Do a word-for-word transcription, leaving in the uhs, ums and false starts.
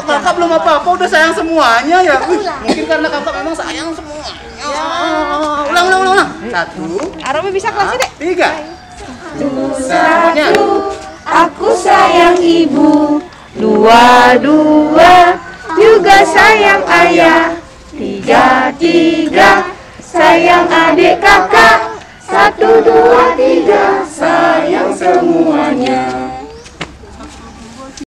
kakak belum apa-apa udah sayang semuanya ya. Wih, mungkin karena kakak memang sayang semuanya. Ulang, ulang, ulang, ulang. Satu. Aromi bisa kelasnya deh. Tiga. Satu, aku sayang ibu. Dua, dua, juga sayang ayah. Tiga, tiga, sayang adik kakak. Satu, dua, tiga, sayang semuanya.